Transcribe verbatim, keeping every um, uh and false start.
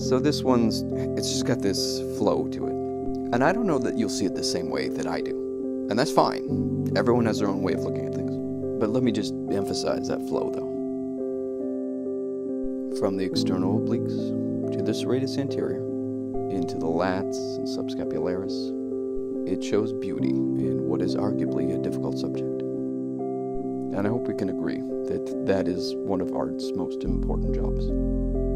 So this one's, it's just got this flow to it. And I don't know that you'll see it the same way that I do. And that's fine. Everyone has their own way of looking at things. But let me just emphasize that flow, though. From the external obliques to the serratus anterior, into the lats and subscapularis, it shows beauty in what is arguably a difficult subject. And I hope we can agree that that is one of art's most important jobs.